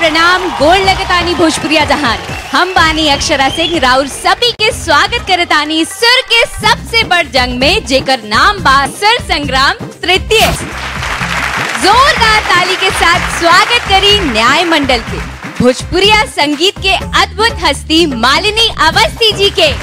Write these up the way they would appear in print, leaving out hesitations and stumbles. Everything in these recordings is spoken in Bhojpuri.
प्रणाम गोल लगतानी भोजपुरिया जहान। हम बानी अक्षरा सिंह राउर सभी के स्वागत करतानी सुर के सबसे बड़ जंग में जेकर नाम बा सुर संग्राम तृतीय। जोरदार ताली के साथ स्वागत करी न्याय मंडल के भोजपुरिया संगीत के अद्भुत हस्ती मालिनी अवस्थी जी के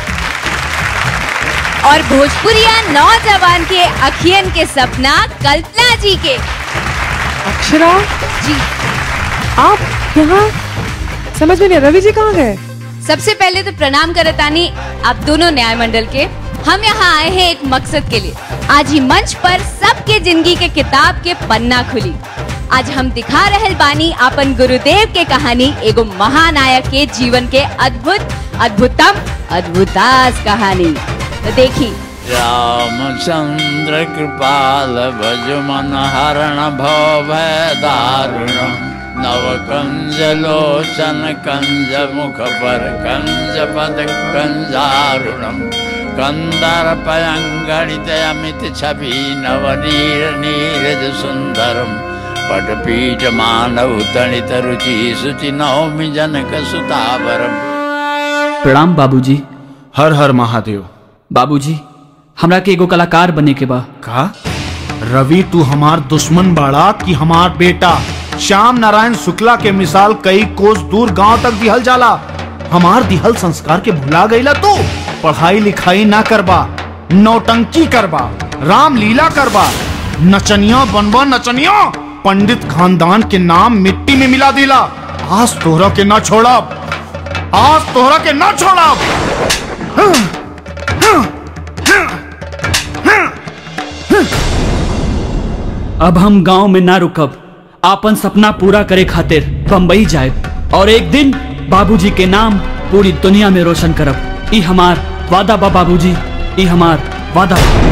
और भोजपुरिया नौजवान के अखियन के सपना कल्पना जी के। अक्षरा जी आप यहाँ समझ में नहीं, रवि जी कहाँ गए? सबसे पहले तो प्रणाम करतानी आप दोनों न्याय मंडल के। हम यहाँ आए हैं एक मकसद के लिए। आज ही मंच पर सबके जिंदगी के किताब के पन्ना खुली। आज हम दिखा रहल बानी अपन गुरुदेव के कहानी, एगो महानायक के जीवन के अद्भुतम अद्भुतास कहानी। तो देखी रामचंद्र कृपाल भज मन हरण भव दारुणम नव कंज लोचन कंज मुख पर कंज पद कंजारुणम कंदर पयंगणित अमित छवि नवनीर नीरज सुंदरम पटपीठ मानव तणित रुचि सुचि नवमि जनक सुतावरम। प्रणाम बाबूजी। हर हर महादेव। बाबूजी हमरा के एगो कलाकार बने के बा। का रवि तू हमार दुश्मन बाड़ा कि हमार बेटा? श्याम नारायण शुक्ला के मिसाल कई कोस दूर गांव तक दिहल जाला। हमार दिहल संस्कार के भुला गईला तू। पढ़ाई लिखाई ना करबा, नौटंकी करबा, रामलीला करबा, नचनिया बनबा नचनिया। पंडित खानदान के नाम मिट्टी में मिला दिला। आज तोहरा के ना छोड़ब, आज तोहरा के ना छोड़ब। अब हम गांव में ना रुकब, आपन सपना पूरा करे खातिर बम्बई जाए और एक दिन बाबूजी के नाम पूरी दुनिया में रोशन करब। ई हमार वादा बा बाबूजी, ई हमार वादा।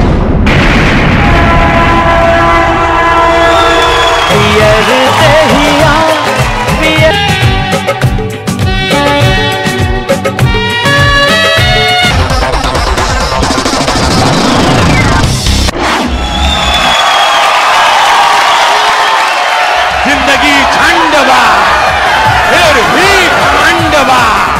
जिंदगी खंडवा फिर भी खंडवा।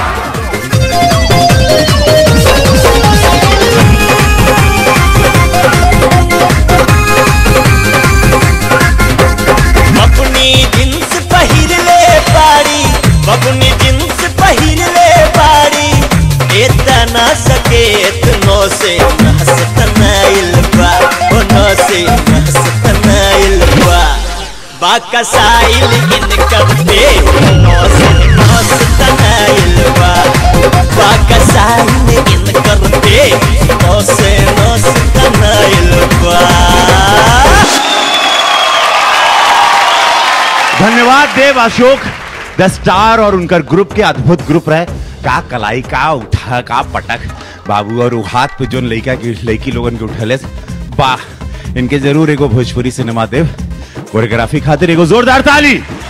बबुनी जींस पहिर ले बाड़ी, बबुनी जींस पहिर ले बाड़ी। एतना सकेत नो से हंसत नाइल बा, ओ नो से हंसत नाइल बा। बाकसाइल इनकर देख नो से हंसत नाइल बा। बाकसाइल इनकर देख नो से हंसत नाइल बा। धन्यवाद देव अशोक द स्टार और उनका ग्रुप के अद्भुत ग्रुप रहे। का कलाई का उठा का पटक बाबू और हाथ पे जो लड़की लोगन के उठले वाह। इनके जरूर एगो भोजपुरी सिनेमा देव कोरियोग्राफी खातिर एगो जोरदार ताली।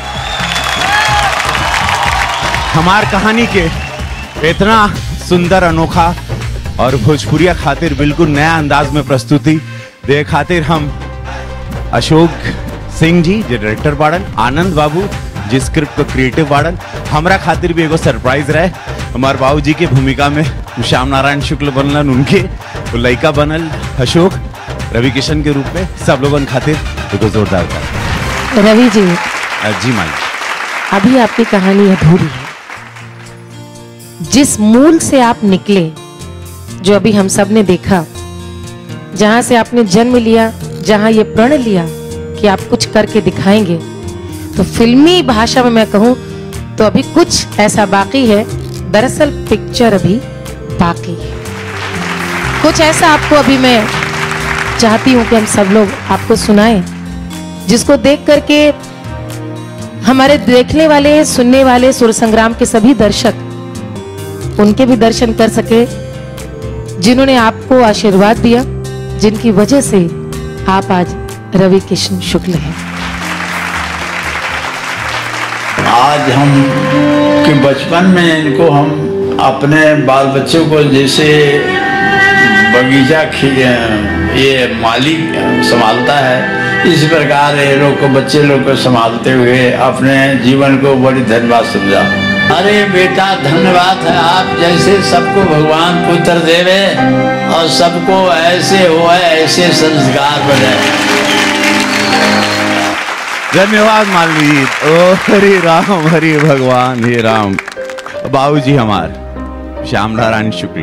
हमार कहानी के इतना सुंदर अनोखा और भोजपुरिया खातिर बिल्कुल नया अंदाज में प्रस्तुति दे खातिर हम अशोक सिंह जी जो डायरेक्टर बाड़न, आनंद बाबू जिस स्क्रिप्ट को क्रिएटिव बाड़न, हमरा खातिर भी एगो सरप्राइज रहे। हमारे बाबूजी के भूमिका में श्याम नारायण शुक्ल बनलन, उनके वो लड़का बनल अशोक रवि किशन के रूप में। सब लोगों खातिर एगो जोरदार था। रवि जी जी माई, अभी आपकी कहानी अधूरी है। जिस मूल से आप निकले, जो अभी हम सब ने देखा, जहां से आपने जन्म लिया, जहां ये प्रण लिया कि आप कुछ करके दिखाएंगे, तो फिल्मी भाषा में मैं कहूं तो अभी कुछ ऐसा बाकी है। दरअसल पिक्चर अभी बाकी है। कुछ ऐसा आपको अभी मैं चाहती हूं कि हम सब लोग आपको सुनाएं, जिसको देख करके हमारे देखने वाले, सुनने वाले, सुर संग्राम के सभी दर्शक उनके भी दर्शन कर सके, जिन्होंने आपको आशीर्वाद दिया, जिनकी वजह से आप आज रवि किशन शुक्ल हैं। आज हम कि बचपन में इनको हम अपने बाल बच्चों को जैसे बगीचा ये माली संभालता है, इस प्रकार ये लोग को, बच्चे लोग को संभालते हुए अपने जीवन को बड़ी धन्यवाद समझा। अरे बेटा धन्यवाद है, आप जैसे सबको भगवान पुत्र देवे और सबको ऐसे हो, ऐसे संस्कार बने। धन्यवाद मालवी जी। ओ हरे राम, हरे भगवान, हे राम। बाबूजी हमार श्याम नारायण शुक्ल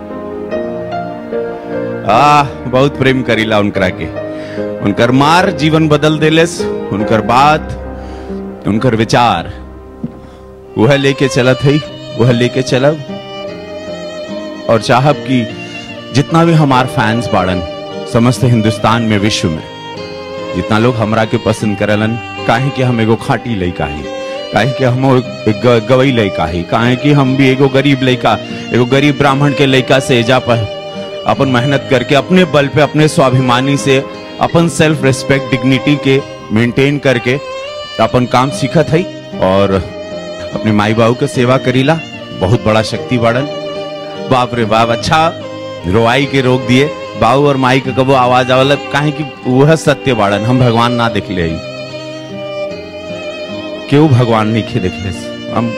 बहुत प्रेम करीला उनकरा के। उनकर मार जीवन बदल देलेस, उनकर बात, उनकर विचार वह लेके चलत है, वह लेके चलब। और चाहब कि जितना भी हमार फैंस बाड़न समस्त हिंदुस्तान में, विश्व में, जितना लोग हमरा के पसंद करलन, काहे कि हम एगो खाटी लइका ही, काहे कि हम एक गवई लइका ही, काहे कि हम भी एगो गरीब लइका, एगो गरीब ब्राह्मण के लइका से एजा पर अपन मेहनत करके अपने बल पे, अपने स्वाभिमानी से, अपन सेल्फ रिस्पेक्ट, डिग्निटी के मेंटेन करके अपन काम सीखत है और अपने माई बाबू के सेवा करीला। बहुत बड़ा शक्ति बाड़न। बाप रे बाप, अच्छा रोवाई के रोक दिए। बाबू और माई के कबो आवाज आवल, काहे कि वह सत्य बाड़न। हम भगवान ना देख ले, क्यों भगवान नहीं खे देख ले। हम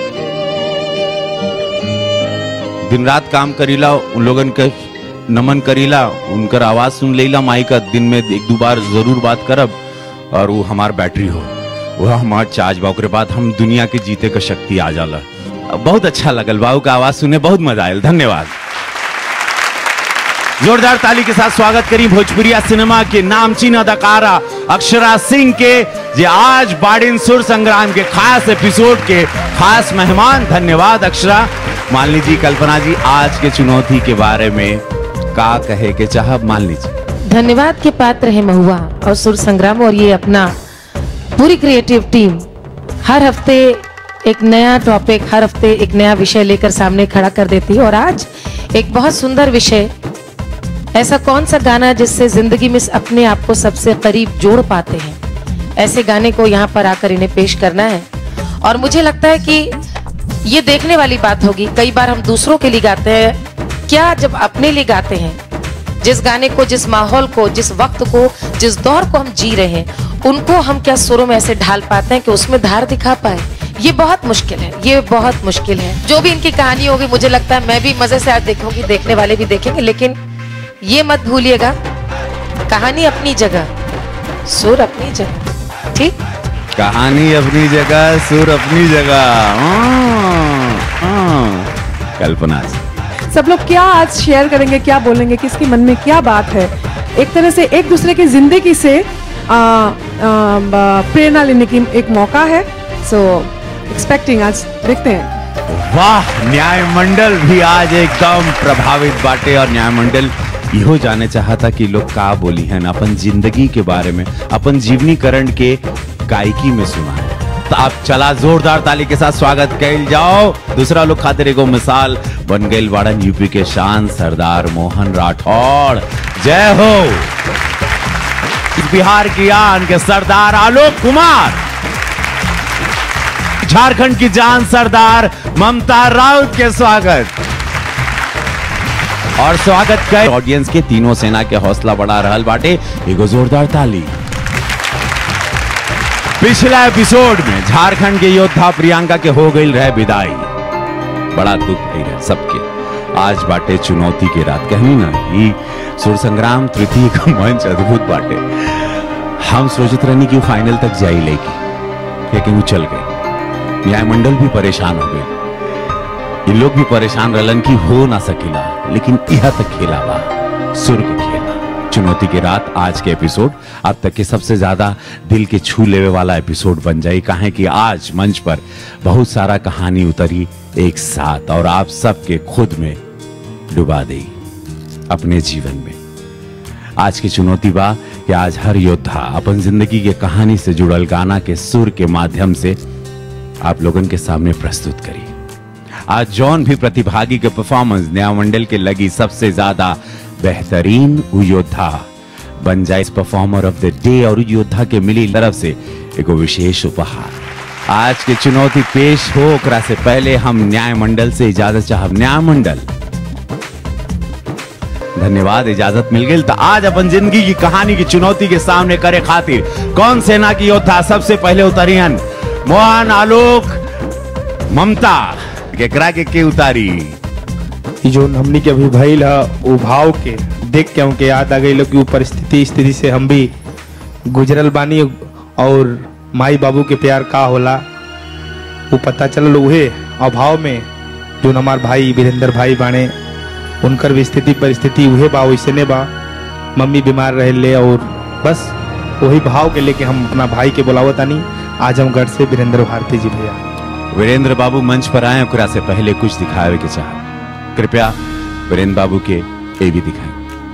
दिन रात काम करीला, उन लोगन के नमन करीला, उनकर आवाज सुन लेला। माई का दिन में एक दो बार जरूर बात करब और वो हमार बैटरी हो, वह हमार चार्ज बा। ओकरे बाद हम दुनिया के जीते का शक्ति आ जाला। बहुत अच्छा लगल बाबू का आवाज सुने, बहुत मजा आयल। धन्यवाद। जोरदार ताली के साथ स्वागत करी भोजपुरिया सिनेमा के नामचीन अदाकारा अक्षरा सिंह के, जे आज बाड़िन सुर संग्राम के खास एपिसोड के खास मेहमान। धन्यवाद अक्षरा। मालिनी जी, कल्पना जी, आज के चुनौती के बारे में का कहे के चाहब? मालिनी जी। धन्यवाद के पात्र है महुआ और सुर संग्राम और ये अपना पूरी क्रिएटिव टीम हर हफ्ते एक नया टॉपिक, हर हफ्ते एक नया विषय लेकर सामने खड़ा कर देती है। और आज एक बहुत सुंदर विषय, ऐसा कौन सा गाना जिससे जिंदगी में अपने आप को सबसे करीब जोड़ पाते हैं, ऐसे गाने को यहाँ पर आकर इन्हें पेश करना है। और मुझे लगता है कि ये देखने वाली बात होगी। कई बार हम दूसरों के लिए गाते हैं, क्या जब अपने लिए गाते हैं, जिस गाने को, जिस माहौल को, जिस वक्त को, जिस दौर को हम जी रहे हैं, उनको हम क्या सुरों में ऐसे ढाल पाते हैं कि उसमें धार दिखा पाए? ये बहुत मुश्किल है, ये बहुत मुश्किल है। जो भी इनकी कहानी होगी, मुझे लगता है मैं भी मजे से आज देखूंगी, देखने वाले भी देखेंगे। लेकिन ये मत भूलिएगा, कहानी अपनी जगह, सुर अपनी जगह। ठीक, कहानी अपनी जगह, सुर अपनी जगह। कल्पना जी, सब लोग क्या आज शेयर करेंगे, क्या बोलेंगे, किसके मन में क्या बात है, एक तरह से एक दूसरे की जिंदगी से प्रेरणा लेने की एक मौका है। सो एक्सपेक्टिंग, आज देखते हैं। वाह, न्याय मंडल भी आज एकदम प्रभावित बाटे और न्याय मंडल इहो जाने चाहता कि लोग का बोली हैं अपन जिंदगी के बारे में, अपन जीवनीकरण के गायकी में सुना है। तो आप चला जोरदार ताली के साथ स्वागत कैल जाओ। दूसरा लोग खातिर एगो मिसाल बन गई बाड़न, यूपी के शान सरदार मोहन राठौड़। जय हो। बिहार की आन के सरदार आलोक कुमार, झारखंड की जान सरदार ममता राउत के स्वागत। और स्वागत कर ऑडियंस के तीनों सेना के हौसला बढ़ा रहल बाटे, एगो जोरदार ताली। पिछला एपिसोड में झारखंड के योद्धा प्रियंका के हो गई रहे विदाई, बड़ा दुख है सबके। आज बाटे चुनौती के रात, कहनी ना ये सुर संग्राम तृतीय का मंच अद्भुत बाटे। हम सोचते रहनी कि वो फाइनल तक जाई लेगी, लेकिन वो चल गई। न्याय मंडल भी परेशान हो गए, ये लोग भी परेशान रहलन कि हो ना सकेला, लेकिन यह तक खेला बा, सुर के खेला। चुनौती की रात आज के एपिसोड अब तक के सबसे ज्यादा दिल के छू लेवे वाला एपिसोड बन जाए, काहे कि आज मंच पर बहुत सारा कहानी उतरी एक साथ और आप सबके खुद में डुबा दी अपने जीवन में। आज की चुनौती बा कि आज हर योद्धा अपन जिंदगी के कहानी से जुड़ल गाना के सुर के माध्यम से आप लोगन के सामने प्रस्तुत करी। आज जौन भी प्रतिभागी के परफॉर्मेंस न्याय मंडल के लगी सबसे ज्यादा बेहतरीन, वो योद्धा बन जाए परफॉर्मर ऑफ द डे और योद्धा के मिली तरफ से एक विशेष उपहार। आज की चुनौती पेश हो ओकरा से पहले हम न्याय मंडल से इजाजत चाहब। न्याय मंडल धन्यवाद, इजाजत मिल गई। तो आज अपन जिंदगी की कहानी की चुनौती के सामने करे खातिर कौन सेना की योद्धा सबसे पहले उतरियन? मोहन, आलोक, ममता केकरा के उतारी? जो हमनी के अभी भइल है वो भाव के देख के हमके याद आ गई कि वो परिस्थिति से हम भी गुजरल बानी और माई बाबू के प्यार का होला वो पता चलल। उहे अभाव में जो हमार भाई वीरेंद्र भाई बाने उनकर भी स्थिति परिस्थिति उहे बा, वैसे ने बा। मम्मी बीमार रहे ले और बस वही भाव के लेके हम अपना भाई के बुलावतानी आजमगढ़ से वीरेंद्र भारती जी भैया। वीरेंद्र बाबू मंच पर आए, ओकरा से पहले कुछ दिखावे के चाह, कृपया वीरेंद्र बाबू के ए भी दिखाएं।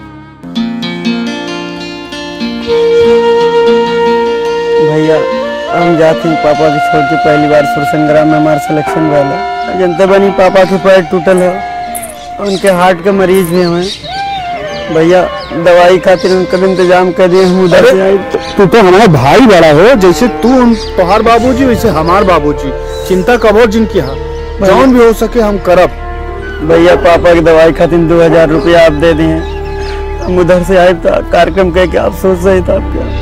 भैया हम जाते हैं पापा के छोड़ के पहली बार सुर संग्राम में हमारा सिलेक्शन वाला जनता बनी। पापा के पैर टूटल है, उनके हार्ट के मरीज भी हैं भैया। दवाई खातिर उनका इंतजाम कर दिए हम उधर से आए। तू तो हमारा भाई बड़ा हो, जैसे तू तोहार बाबूजी वैसे हमार बाबूजी। चिंता कबो जिनकी हाँ जौन भी हो सके हम करब। भैया पापा की दवाई खातिर 2000 रुपया आप दे दिए, हम उधर से आए था कार्यक्रम कह के। आप सोच रहे था आप क्या?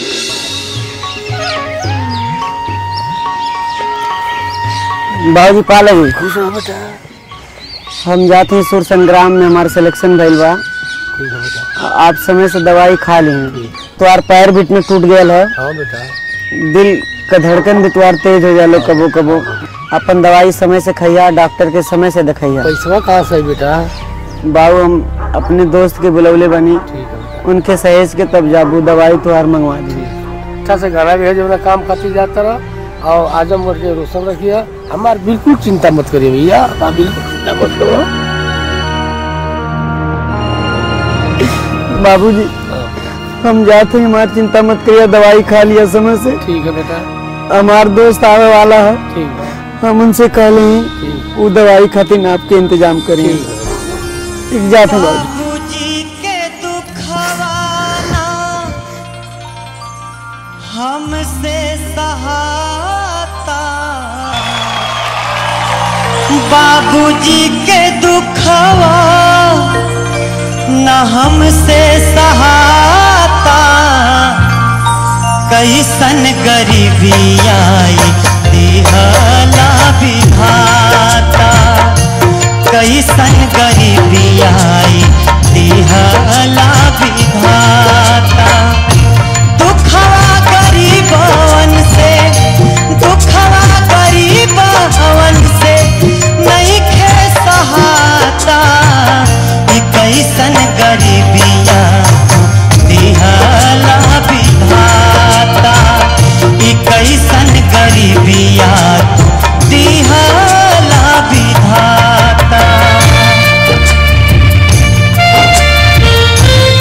बाबू पालगी खुश हो बेटा। हम जाते हैं सुर संग्राम में, हमारा सिलेक्शन भइल बा। आप समय से दवाई खा ली तो यार पैर भी इतने टूट गया है। हाँ बेटा। दिल का धड़कन भी तुम्हार तेज हो जालो कबो कबो। अपन दवाई समय से खैया, डॉक्टर के समय से दिखाइया। पैसा कहाँ से बेटा? बाबू हम अपने दोस्त के बुलौले बनी, उनके सहेज के तब जाबू दवाई तुम्हार मंगवा दी। अच्छा से घर भी है जो काम खाती जाता रहा और आजमगढ़ के रोशन रखिए। हमार बिल्कुल चिंता मत करिए भैया, आप बिल्कुल चिंता मत करो। बाबूजी हम जाते हैं, हमारी चिंता मत करिए, दवाई खा लिया समय से। ठीक है बेटा। हमार दोस्त आने वाला है, ठीक है। हम उनसे कह लें वो दवाई खातिर आपके इंतजाम करिए। ठीक जाते बाबू। हमसे सहाता बाबूजी के दुखवा न हमसे सहाता। कैसन गरीबी आई दिहला विधाता, कैसन गरीबी आई दिहला विधाता। दुखवा गरीबन से, दुखवा गरीबन से नहीं खे सहाता। कैसन गरीबिया दिहला विधाता, कैसन गरीबिया दिहला विधाता।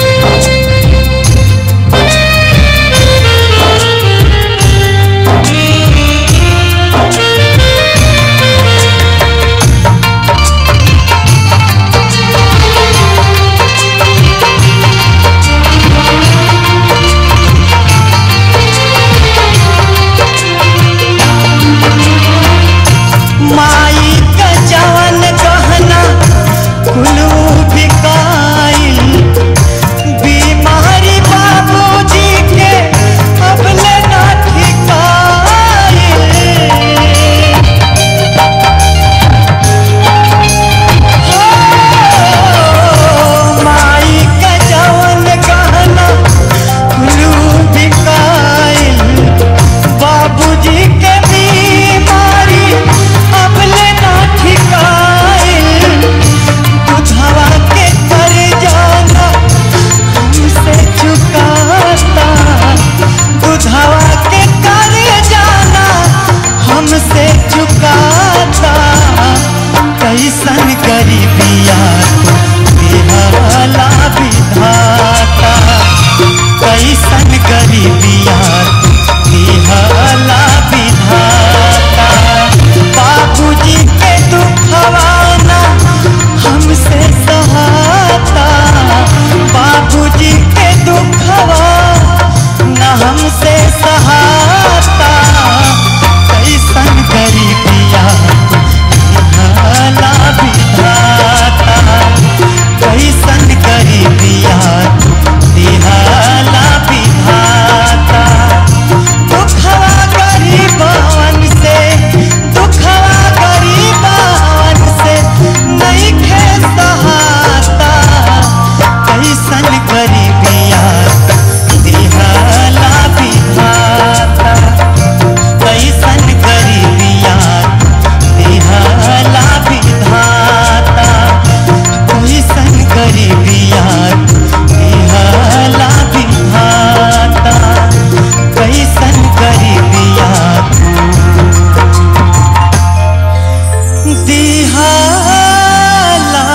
दिहाला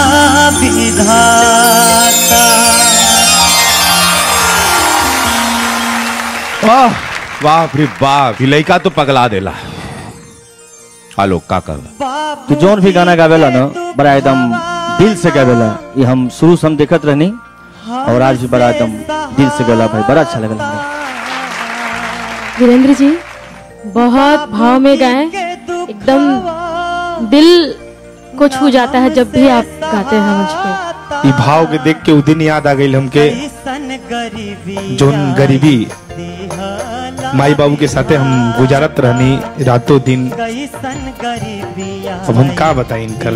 विधाता। वाह बाप रे बाप, लड़का तो पगला देला। आलोक का तू जौन भी गाना गावेला ना बड़ा एकदम दिल से गावेला। ये हम शुरू से हम देखत रहनी और आज भी बड़ा एकदम दिल से गाला भाई, बड़ा अच्छा लगल हमें। वीरेंद्र जी बहुत भाव में गाए, एकदम दिल को छू जाता है जब भी आप गाते हैं मुझ पे। ये भाव के देख के उ दिन याद आ गई हमके, जोन गरीबी माई बाबू के साथे हम गुजारत रहनी रातों दिन। अब हम का बताएं इनकर,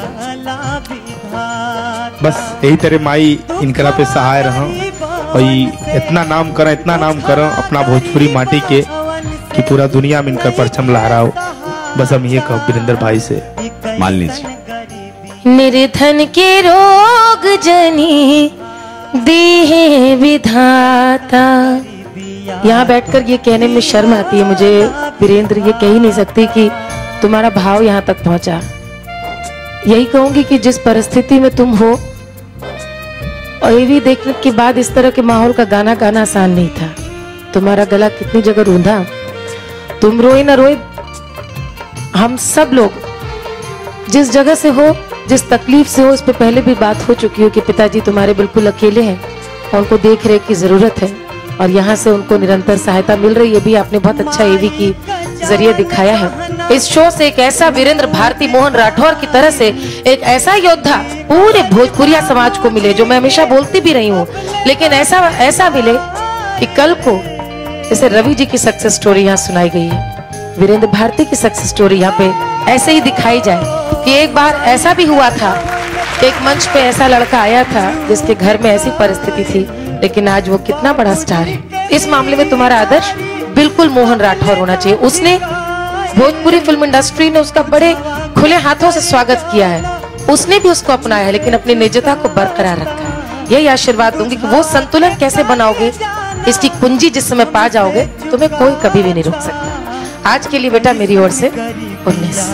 बस यही तरह माई इनकरा पे सहाय रहा और इतना नाम करें अपना भोजपुरी माटी के कि पूरा दुनिया में इनका परचम लहराओ। बस हम ये कहो वीरेंद्र भाई से। मान लीजिए मेरे धन के रोग जनी देहे विधाता। यहाँ बैठकर ये कहने में शर्म आती है मुझे वीरेंद्र, ये कह ही नहीं सकती कि तुम्हारा भाव यहाँ तक पहुंचा। यही कहूंगी कि जिस परिस्थिति में तुम हो और ये भी देखने के बाद इस तरह के माहौल का गाना गाना आसान नहीं था। तुम्हारा गला कितनी जगह रूंधा, तुम रोए ना रोए, हम सब लोग जिस जगह से हो, जिस तकलीफ से हो, इस पे पहले भी बात हो चुकी हो कि पिताजी तुम्हारे बिल्कुल अकेले हैं और उनको देख रेख की जरूरत है और यहाँ से उनको निरंतर सहायता मिल रही है। भी आपने बहुत अच्छा एवी की जरिए दिखाया है। इस शो से एक ऐसा वीरेंद्र भारती मोहन राठौर की तरह से एक ऐसा योद्धा पूरे भोजपुरिया समाज को मिले, जो मैं हमेशा बोलती भी रही हूँ, लेकिन ऐसा मिले कि कल को जैसे रवि जी की सक्सेस स्टोरी यहाँ सुनाई गई है, वीरेंद्र भारती की सक्सेस स्टोरी यहाँ पे ऐसे ही दिखाई जाए कि एक बार ऐसा भी हुआ था, एक मंच पे ऐसा लड़का आया था जिसके घर में ऐसी परिस्थिति थी, लेकिन आज वो कितना बड़ा स्टार है। इस मामले में तुम्हारा आदर्श बिल्कुल मोहन राठौर होना चाहिए। उसने भोजपुरी फिल्म इंडस्ट्री ने उसका बड़े खुले हाथों से स्वागत किया है, उसने भी उसको अपनाया है, लेकिन अपनी निजता को बरकरार रखा है। यही आशीर्वाद दूंगी कि वो संतुलन कैसे बनाओगे, इसकी कुंजी जिस समय पा जाओगे, तुम्हें कोई कभी भी नहीं रोक सकता। आज के लिए बेटा मेरी ओर से 19।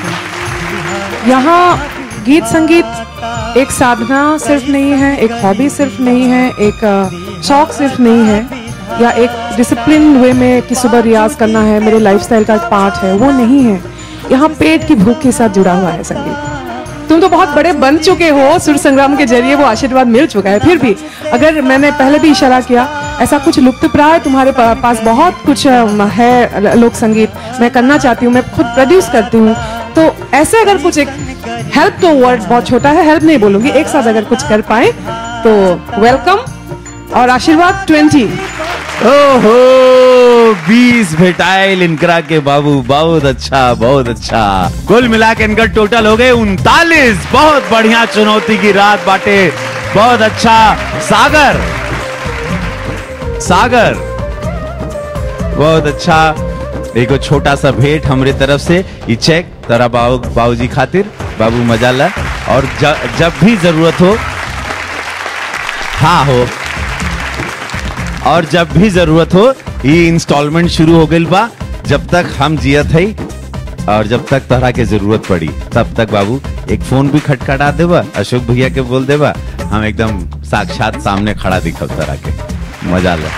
यहाँ गीत संगीत एक साधना सिर्फ नहीं है, एक हॉबी सिर्फ नहीं है, एक शौक सिर्फ नहीं है, या एक डिसिप्लिन वे में कि सुबह रियाज करना है मेरे लाइफस्टाइल का एक पार्ट है, वो नहीं है। यहाँ पेट की भूख के साथ जुड़ा हुआ है संगीत। तुम तो बहुत बड़े बन चुके हो, सुर संग्राम के जरिए वो आशीर्वाद मिल चुका है, फिर भी अगर मैंने पहले भी इशारा किया, ऐसा कुछ लुप्त प्राय तुम्हारे पास बहुत कुछ है लोक संगीत मैं करना चाहती हूँ, मैं खुद प्रोड्यूस करती हूँ, तो ऐसे अगर कुछ एक हेल्प, तो वर्ड बहुत छोटा है, हेल्प नहीं बोलूंगी, एक साथ अगर कुछ कर पाए तो वेलकम और आशीर्वाद 20। ओहो 20 भेटाइल इनकरा के बाबू, बहुत अच्छा बहुत अच्छा। कुल मिला के इनका टोटल हो गए 39। बहुत बढ़िया चुनौती की रात बाटे, बहुत अच्छा। सागर बहुत अच्छा। एक छोटा सा भेंट हमरे तरफ से, ये चेक तेरा बाबूजी खातिर, बाबू मजा ला, और जब भी जरूरत हो, हाँ हो, और जब भी जरूरत हो, ये इंस्टॉलमेंट शुरू हो गई बा। जब तक हम जियत है और जब तक तोहरा के जरूरत पड़ी, तब तक बाबू एक फोन भी खटखटा देबा, अशोक भैया के बोल देबा, हम एकदम साक्षात सामने खड़ा दिखब तोहरा के, मजा ला।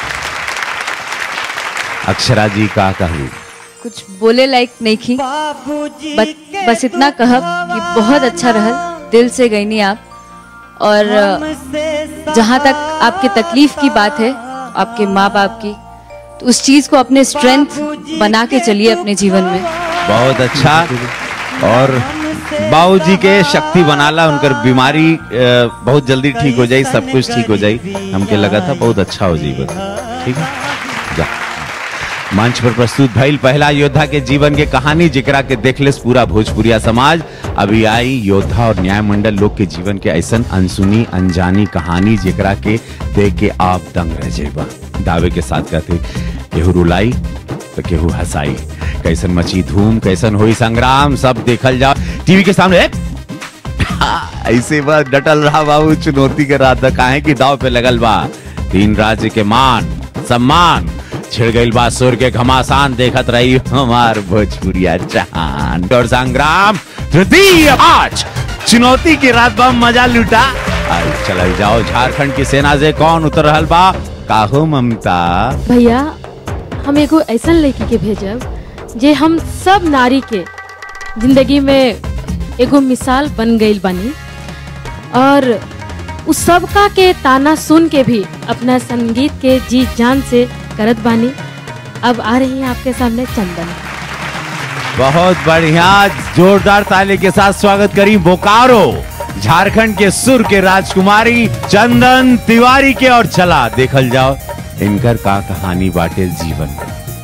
अक्षरा जी का कहू कुछ बोले लायक नहीं की, बस इतना कहब कि बहुत अच्छा रहल, दिल से गईनी आप। और जहाँ तक आपके तकलीफ की बात है, आपके माँ बाप की, तो उस चीज को अपने स्ट्रेंथ बना के चलिए अपने जीवन में। बहुत अच्छा। और बाबूजी के शक्ति बनाला, उनकर बीमारी बहुत जल्दी ठीक हो जाए, सब कुछ ठीक हो जाए। हमके लगा था बहुत अच्छा हो जाएगा, ठीक है। जा मंच पर प्रस्तुत भइल पहला योद्धा के जीवन के कहानी, जेकरा के देखले पूरा भोजपुरिया समाज। अभी आई योद्धा और न्याय मंडल लोग के जीवन के ऐसन अनसुनी अनजानी कहानी, जेकरा के देख के आप दंग रह जाइबा। दावे के साथ कहते, केहू रुलाई तो केहू हंसाई, कैसन मची धूम, कैसन हुई संग्राम, सब देखल जाओ टीवी के सामने। ऐसे बात डटल रहा बाबू, चुनौती के रात काहे की दाव पे लगल बा। 3 राज्य के मान सम्मान छिड़ गई बा, सुर के घमासान देखत रही हमार भोजपुरिया जहान। और संग्राम तृतीय। आज चुनौती की रात बा मजा लूटा। चल जाओ, झारखंड की सेना से कौन उतर रहल बा? काहो ममता? भैया हम एगो ऐसा लड़की के भेजब जे हम सब नारी के जिंदगी में एगो मिसाल बन गई बनी और उस सबका के ताना सुन के भी अपना संगीत के जी जान से करत बानी। अब आ रही है आपके सामने चंदन। बहुत बढ़िया, जोरदार ताली के साथ स्वागत करी बोकारो झारखंड के सुर के राजकुमारी चंदन तिवारी के। और चला देखल जाओ इनकर का कहानी बाटे जीवन।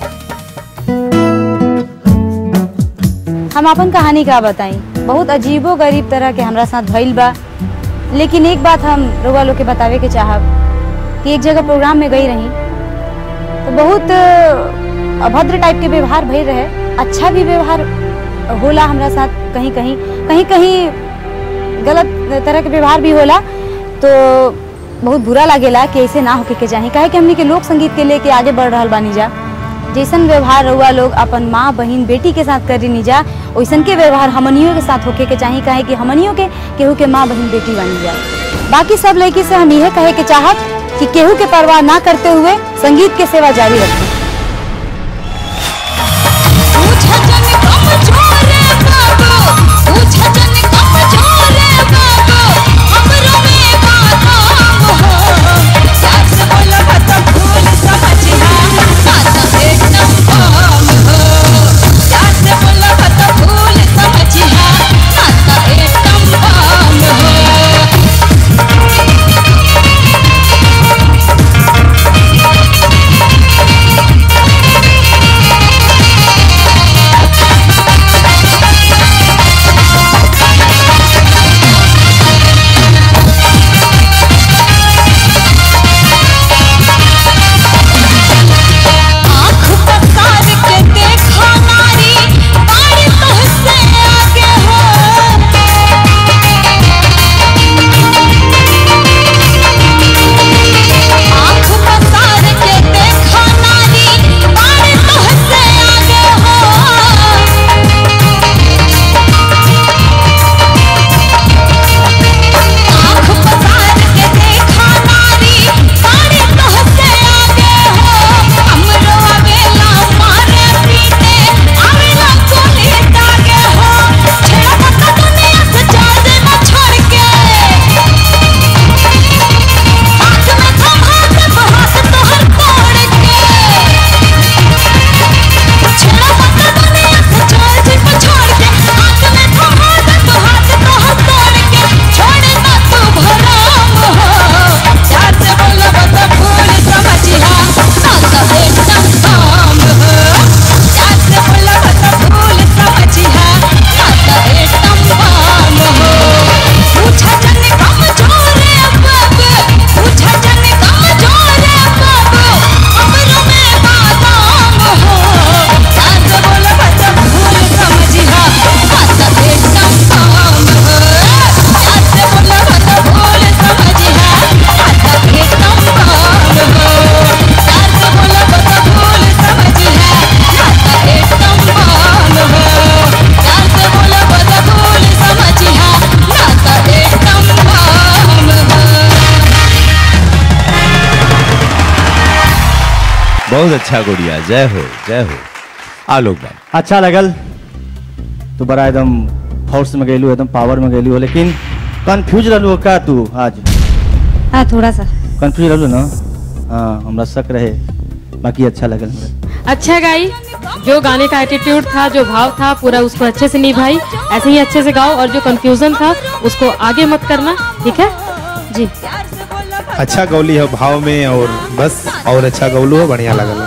हम अपन कहानी का बताई, बहुत अजीबो गरीब तरह के हमरा साथ भइल बा। लेकिन एक बात हम रउआ लोग के बतावे के चाहब कि एक जगह प्रोग्राम में गई रही तो बहुत अभद्र टाइप के व्यवहार भइल रहे। अच्छा भी व्यवहार होला हमरा साथ, कहीं कहीं गलत तरह के व्यवहार भी होला। तो बहुत बुरा लागेला कि ऐसे ना होके के चाही, काहे कि हमनी के लोक संगीत के लेके आगे बढ़ रहल बानी जा। जैसन व्यवहार रउआ लोग अपन माँ बहन बेटी के साथ कर रही जा, वैसन के व्यवहार हमनियों के साथ होके के चाही, काहे कि हमनियों के केहू के माँ बहन बेटी बनी जा। बाकी सब लड़की से हम यह कहे के चाहत कि केहू के परवाह ना करते हुए संगीत के सेवा जारी रखें। बहुत अच्छा गुड़िया, जय हो जय हो। आलोक भाई अच्छा लगल तो बड़ा एकदम फोर्स में गेलू, एकदम पावर में गेलू, लेकिन कंफ्यूज रहलू का तू आज? हाँ थोड़ा सा कंफ्यूज रहलू ना। हाँ हमरा शक रहे, बाकी अच्छा लगल। अच्छा गाई, जो गाने का एटीट्यूड था, जो भाव था, पूरा उसको अच्छे से निभाई। ऐसे ही अच्छे से गाओ और जो कंफ्यूजन था उसको आगे मत करना, ठीक है जी? अच्छा गौली है भाव में, और बस और अच्छा गौलू है, बढ़िया लगल।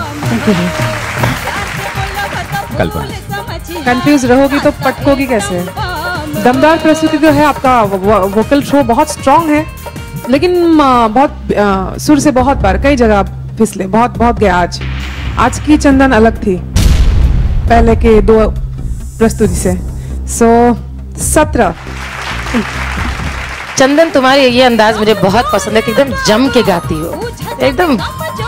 कंफ्यूज रहोगी तो पटकोगी कैसे? दमदार प्रस्तुति जो है आपका, वोकल शो बहुत स्ट्रांग है, लेकिन बहुत सुर से बहुत बार कई जगह फिसले, बहुत गया। आज की चंदन अलग थी पहले के दो प्रस्तुति से। 17 चंदन, तुम्हारे ये अंदाज मुझे बहुत पसंद है कि एकदम जम के गाती हो, एकदम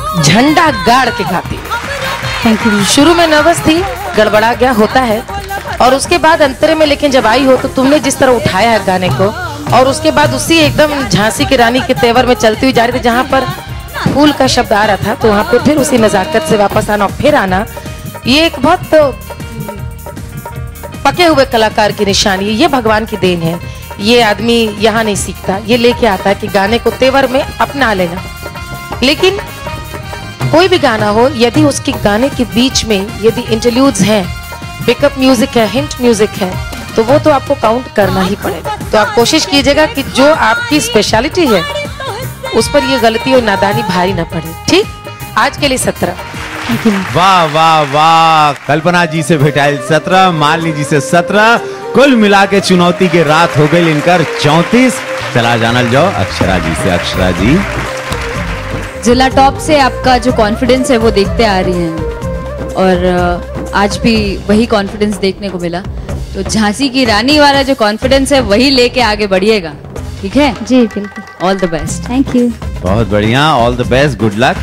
झंडा गाड़ के गाती हो। शुरू में नर्वस थी, गड़बड़ा गया, होता है, और उसके बाद अंतरे में लेकिन जब आई हो तो तुमने जिस तरह उठाया है गाने को, और उसके बाद उसी एकदम झांसी की रानी के तेवर में चलती हुई जा रही थी, जहाँ पर फूल का शब्द आ रहा था तो वहाँ पे फिर उसी नजाकत से वापस आना और फिर आना, ये एक बहुत पके हुए कलाकार की निशानी है। ये भगवान की देन है। ये आदमी यहाँ नहीं सीखता, ये लेके आता है कि गाने को तेवर में अपना लेना। लेकिन कोई भी गाना हो, यदि उसके गाने के बीच में यदि इंटरल्यूड्स हैं, पिकअप म्यूजिक है, हिंट म्यूजिक है, तो वो तो आपको काउंट करना ही पड़ेगा। तो आप कोशिश कीजिएगा कि जो आपकी स्पेशलिटी है उस पर ये गलती और नादानी भारी ना पड़े। ठीक, आज के लिए 17। वाह वाह वाह, कल्पना जी से भेटाइल 17, मालिनी जी से 17, कुल मिला के चुनौती के रात हो गई इनकर 34। चला जानल जाओ अक्षरा जी से। अक्षरा जी, जिला टॉप से आपका जो कॉन्फिडेंस है वो देखते आ रही हैं और आज भी वही कॉन्फिडेंस देखने को मिला। तो झांसी की रानी वाला जो कॉन्फिडेंस है वही लेके आगे बढ़िएगा, ठीक है? जी बिल्कुल। All the best. Thank you. बहुत बढ़िया, all the best, good luck.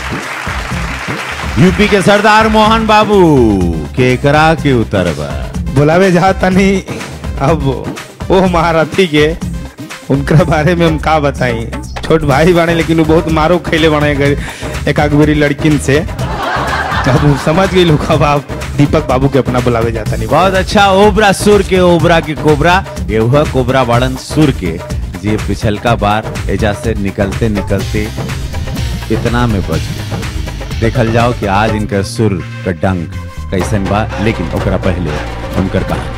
UP के सरदार मोहन बाबू केकरा के उतरबा बुलावे जाता नहीं। अब वो महारथी के उनका बारे में हम का बताई, छोट भाई बने लेकिन वो बहुत मारो खेले बने एक अगबरी लड़किन से। अब समझ गई लोग। अब आप दीपक बाबू के अपना बुलावे जाता नहीं। बहुत अच्छा। ओबरा सुर के, ओबरा के कोबरा, ये हुआ कोबरा बाड़न सुर के। ये पिछलका बार एजा से निकलते निकलते इतना में बच गए। देखल जाओ कि आज इनका सुर का डंक कैसन बा, लेकिन ओकरा पहले उनकर कहानी।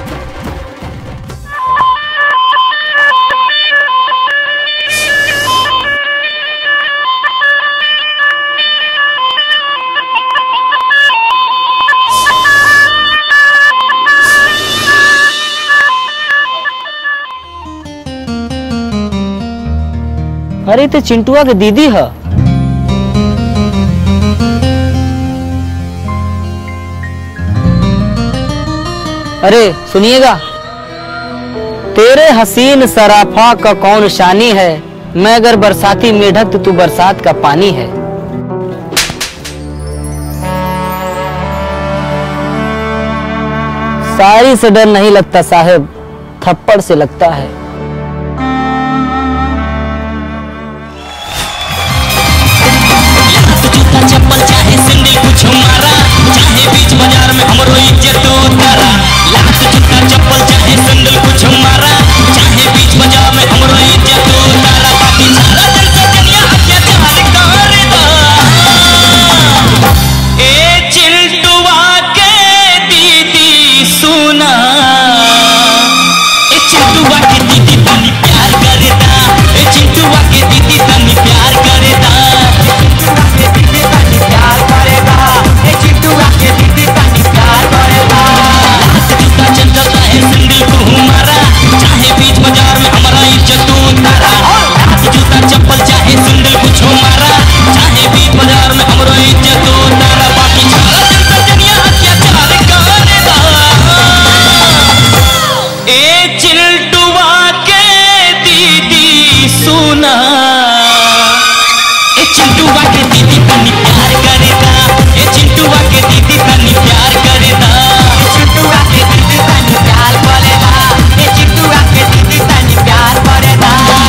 अरे तो चिंटुआ के दीदी है। अरे सुनिएगा, तेरे हसीन सराफा का कौन शानी है, मैं अगर बरसाती मेढक तो तू बरसात का पानी है। शायरी से डर नहीं लगता साहब, थप्पड़ से लगता है। चप्पल चाहे सिंदल कुछ मारा, चाहे बीच बाजार में हमरो इज्जत उतारा। लाख जूता चप्पल चाहे सिंदल कुछ मारा, चाहे बीच बाजार में हमरो इज्जत उतारा। बाकी सारा दिन से दुनिया अत्याचार करदा। ए चिंटुआ के दीदी सुना, ए चिंटुआ के दीदी तनी प्यार करदा, ए चिंटुआ के दीदी तनी प्यार करदा। प्यार करेगा, ए चिंटुआ के दीदी तनी प्यार करेगा। जूता चंचल चाहे सिंदल को हमारा, चाहे बीच बाजार में हमारा इज्जत उतारा। जूता चप्पल चाहे सिंदल कुछ हमारा, चाहे बीच बाजार में हमारा इज्जत उतारा। बाकी सारा दिन से दुनिया अत्याचार करेगा। ए चिंटुआ के दीदी सुना, ए चिंटुआ के दीदी तनी प्यार करेगा, ए चिंटुआ के दीदी तनी प्यार करेगा। ए चिंटुआ के दीदी तनी प्यार करेगा, ए चिंटुआ के दीदी तनी प्यार करेगा।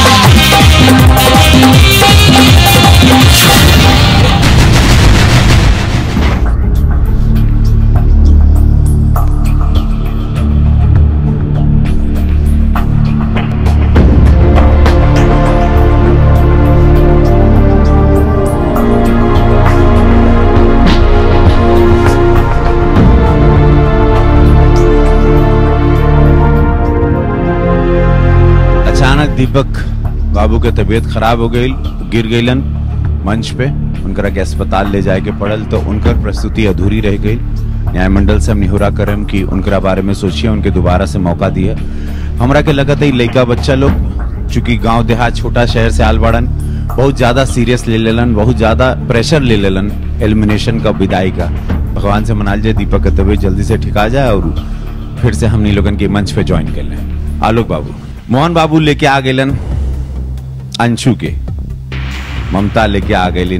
दीपक बाबू के तबीयत खराब हो गई, गिर गईलन मंच पे, उनकरा के अस्पताल ले जाए के पड़ल, तो उनकर प्रस्तुति अधूरी रह गई। न्याय मंडल से हम निहुरा करम कि उनकरा बारे में सोचिए, उनके दोबारा से मौका दिया। हमरा के लगता है लड़का बच्चा लोग चूंकि गांव देहात छोटा शहर से आल बाड़न, बहुत ज्यादा सीरियस ले लेलन, बहुत ज्यादा प्रेशर ले लेलन एलिमिनेशन का, विदाई का। भगवान से मनाल जाए दीपक का तबीयत जल्दी से ठिका जाए और फिर से हमनी लोगन के मंच पे ज्वाइन कर लें। आलोक बाबू, मोहन बाबू लेके आ गए अंशु के, ममता लेके आ गए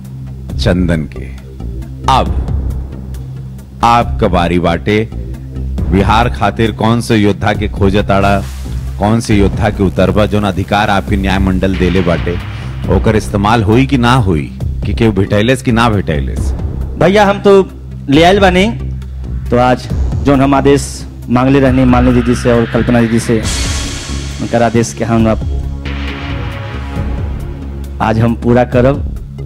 चंदन के। अब आपका बारी बाटे बिहार खातिर कौन से योद्धा के खोजताड़ा, कौन से योद्धा के उतरबा जोन अधिकार आपके न्याय मंडल देले बाटे ओकर इस्तेमाल हुई कि ना हुई, कि केहू भेटैलेस कि ना भेटैलेस? भैया हम तो ले आयल बानी, तो आज जोन हम आदेश मांगले रहनी मालिनी दीदी से और कल्पना दीदी से, उनका आदेश के हम आज हम पूरा करब।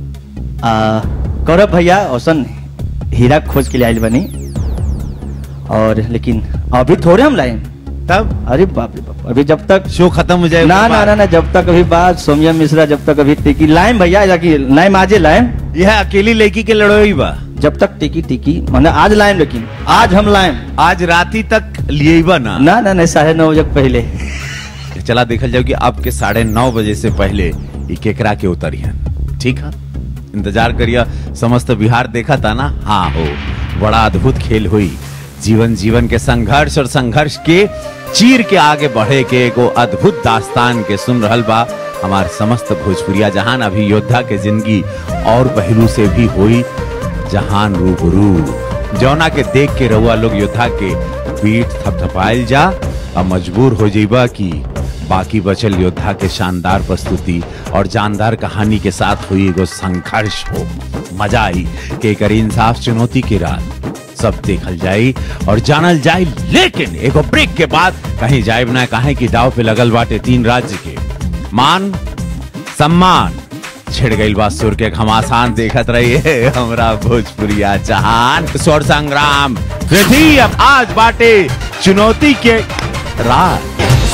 करब भैया, औसन हीरा खोज के लिए आयल बनी, और लेकिन अभी थोड़े हम लाए तब। अरे बाप रे बाप, अभी जब तक शो खत्म हो जाए ना, जब तक अभी बात सोमिया मिश्रा जब तक अभी टिकी लाइम भैया, लाइम आजे लाइम, यह अकेली लड़की के लड़ोई बा जब तक टिकी मैंने आज लाइम, लेकिन आज हम लाइम, आज राती तक लिए बा ना 9:30 बजे पहले। चला देखल जाओ कि अब के 9:30 बजे से पहले केकरा के उतरियन, ठीक है? इंतजार करिए। समस्त बिहार देखा था ना, हाँ हो बड़ा अद्भुत खेल हुई। जीवन के संघर्ष और संघर्ष के चीर के आगे बढ़े के एगो अद्भुत दास्तान के सुन रहल बा हमार समस्त भोजपुरिया जहान। अभी योद्धा के जिंदगी और पहलू से भी हुई जहान रूबरू, जौना के देख के रहुआ लोग योद्धा के पीठ थपथपाइल जा और मजबूर हो जाइबा कि बाकी बचल योद्धा के शानदार प्रस्तुति और जानदार कहानी के साथ हुई एगो संघर्ष हो। मजा आई कि एक इंसाफ चुनौती की रात सब देखल जाई और जानल जाई, लेकिन एगो ब्रेक के बाद कहीं जाइब ना, कहे कि दाव पे लगल बाटे 3 राज्य के मान सम्मान। छिड़ गई बात सुर के घमासान, देखत रहिए हमरा भोजपुरिया जहान। सुर संग्राम कृति अब आज बाटे चुनौती के रात।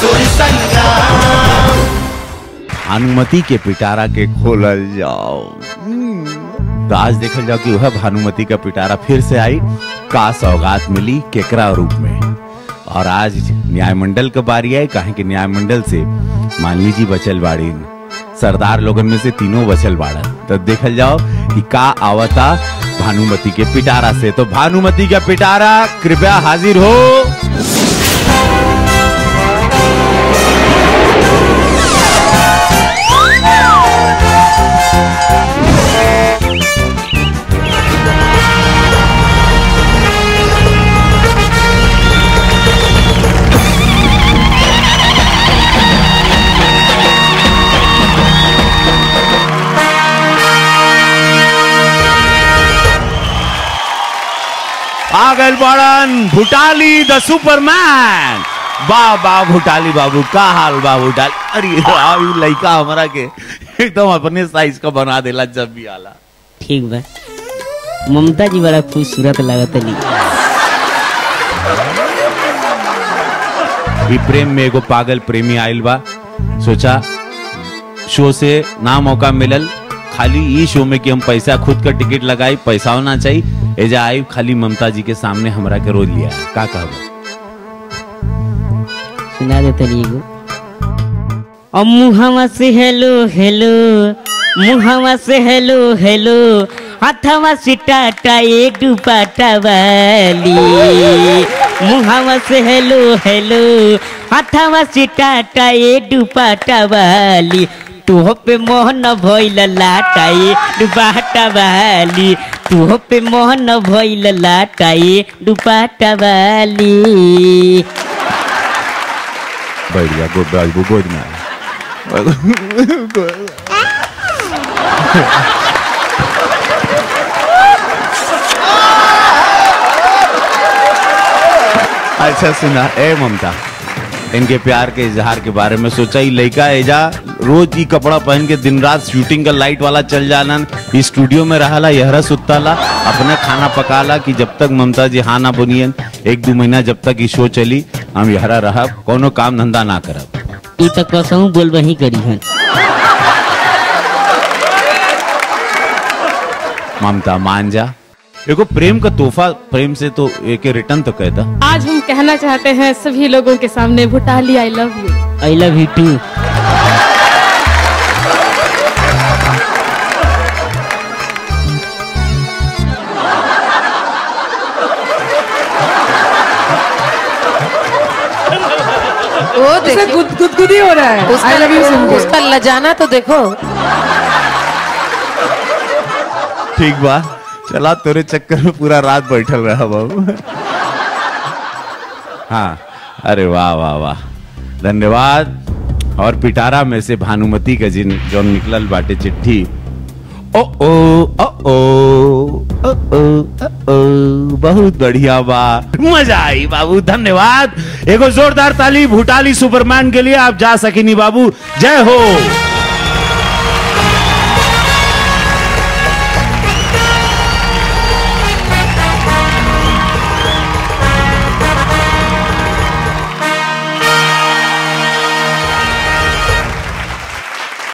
भानुमति के पिटारा के खोलल जाओ। तो आज देखल जाओ कि वह भानुमति का पिटारा फिर से आई, का सौगात मिली केकरा रूप में। और आज न्यायमंडल का बारी है, कहे कि न्यायमंडल से मालिनी जी बचल बाड़ी, सरदार लोगन में से तीनों बचल बाड़न। तो देखल जाओ कि का आवता भानुमति के पिटारा से। तो भानुमति का पिटारा कृपया हाजिर हो। आगल बड़न भुटाली द सुपरमैन। वाह भुटाली बाबू, का हाल बा भुटाली? अरे लड़का हमारा के एकदम अपने साइज का बना देला जब भी आला। ठीक बा, ममता जी बड़ा खूबसूरत लागत ली। प्रेम में एगो पागल प्रेमी आइल बा, सोचा शो से ना मौका मिलल, खाली ई शो में कि हम पैसा खुद का टिकट लगाई, पैसा होना चाहिए, एजा आई खाली ममता जी के सामने हमरा के रोज लिया। का कहबो? सुना देते लीगो। और मुहावा से हेलो हेलो, मुहावा से हेलो हेलो, हाथवा से टाटा ये दुपट्टा वाली। मुहावा से हेलो हेलो, हाथवा से टाटा ये दुपट्टा वाली। तुह पे मोहन भइल लाटाई दुपट्टा वाली। तुह पे मोहन भइल लाटाई दुपट्टा वाली। बढ़िया गोद में अच्छा सुना ए ममता, इनके प्यार के इजहार के बारे में सोचा ही लड़का एजा रोज ही कपड़ा पहन के दिन रात शूटिंग का लाइट वाला चल जाना, इस स्टूडियो में रहा यहरा सुताला, अपने खाना पकाला कि जब तक ममता जी हाँ ना बनियन 1-2 महीना जब तक ये शो चली हम यहरा रहा, कोनो काम धंधा ना करब। ई तक कसहू बोल वही करी हन। ममता मान जा, देखो प्रेम का तोहफा प्रेम से तो एक रिटर्न तो कहता। आज हम कहना चाहते हैं सभी लोगों के सामने, Bhutali I love you. I love you too. वो देखो गुदगुदी हो रहा है। I love you सुन के। उसका लजाना तो देखो। ठीक बा, चला तेरे चक्कर में पूरा रात बैठल रहा बाबू। हाँ, अरे वाह वाह वाह, धन्यवाद। और पिटारा में से भानुमति का जो निकलल बाटे चिट्ठी, ओ ओ ओ ओ ओ ओ ओ, बहुत बढ़िया बा, मजा आई बाबू, धन्यवाद। एगो जोरदार ताली भूटाली सुपरमैन के लिए। आप जा सकिनी बाबू, जय हो।